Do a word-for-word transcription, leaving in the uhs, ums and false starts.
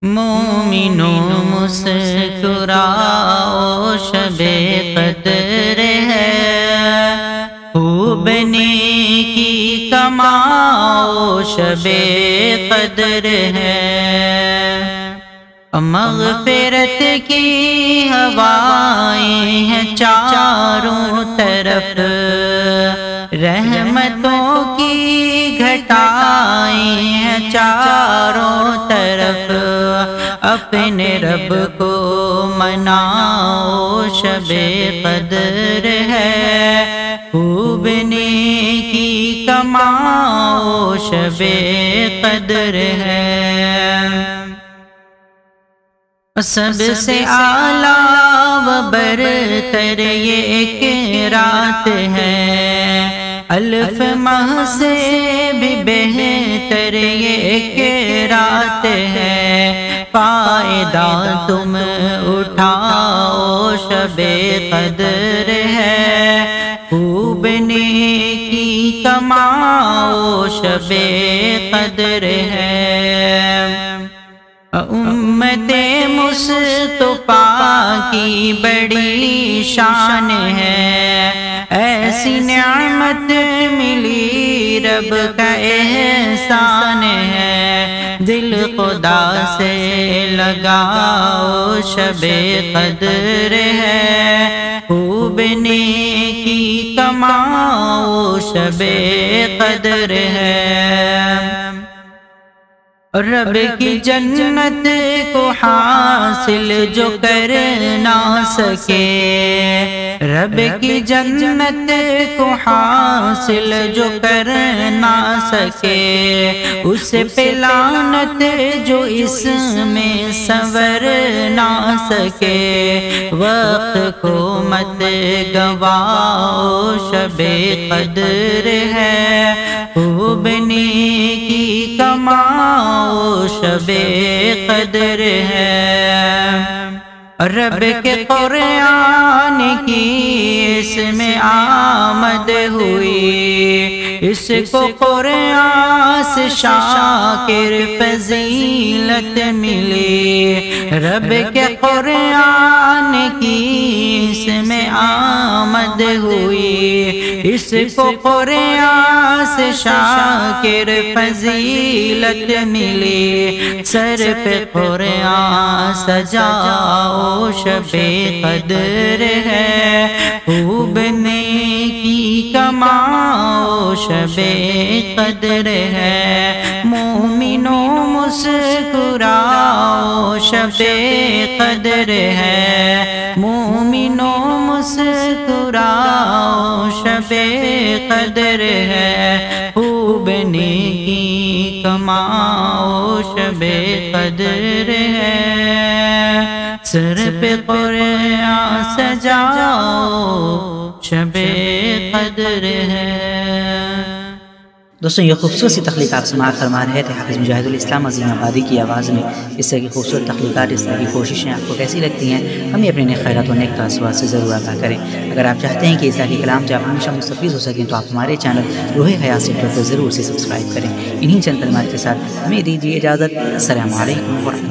مومنوں مسکراؤ شب قدر ہے، خوب نیکی کماؤ شب قدر ہے، مغفرت کی ہوائیں ہیں چاروں طرف، رحمتوں کی گھٹائیں ہیں چاروں طرف، اپنے رب کو مناؤ شب قدر ہے، خوب نیکی کماؤ شب قدر ہے۔ سب سے اعلیٰ و برتر یہ ایک رات ہے، الف ماہ سے بھی بہتر یہ ایک رات ہے، فائدہ تم اٹھاؤ شب قدر ہے، خوب نیکی کماؤ شب قدر ہے۔ امت مصطفیٰ کی بڑی شان ہے، ایسی نعمت ملی رب کا احسان ہے، دل خدا سے لگاؤ شب قدر ہے، خوب نیکی کماؤ شب قدر ہے۔ رب کی جنت کو حاصل جو کر نہ سکے، رب کی جنت کو حاصل جو کر نہ سکے، اس پہ لعنت جو اس میں سنور نہ سکے، وقت کو مت گواؤ شب قدر ہے، خوب نیکی کماؤ شب قدر ہے۔ رب کے قرآن کی اس میں آمد ہوئی، اس کو قرآن سے شاکر فضیلت ملی، رب کے قرآن کی اس میں آمد ہوئی، اس کو قرآن سے شاکر فضیلت ملی، سر پہ قرآن سجاؤ شب قدر ہے، خوب نیکی کماؤ شب قدر ہے، مومنوں مسکراؤ شب قدر ہے، مومنوں مسکراؤ شب قدر ہے، خوب نیکی کماؤ شب قدر ہے، سر پہ قرآن سجاؤ شب قدر ہے۔ دوستوں یہ خوبصورت سی تخلیقات سماعت فرما رہے تھے حافظ مجاہد الاسلام عظیم آبادی کی آواز میں۔ اس طرح کی خوبصورت تخلیقات، اس طرح کی کوششیں آپ کو کیسی لگتی ہیں، ہمیں اپنے نیک خیرات و نیک تاثرات سے ضرور آگاہ کریں۔ اگر آپ چاہتے ہیں کہ اس طرح کے کلام سے آپ ہمیشہ مستفیض ہو سکیں تو آپ ہمارے چینل روح حیات سیکٹر کو ضرور سے سبسکرائب کریں۔ انہی چند کلمات کے ساتھ ہمیں دیجیے اجازت۔ السلام علیکم ورحمۃ اللہ۔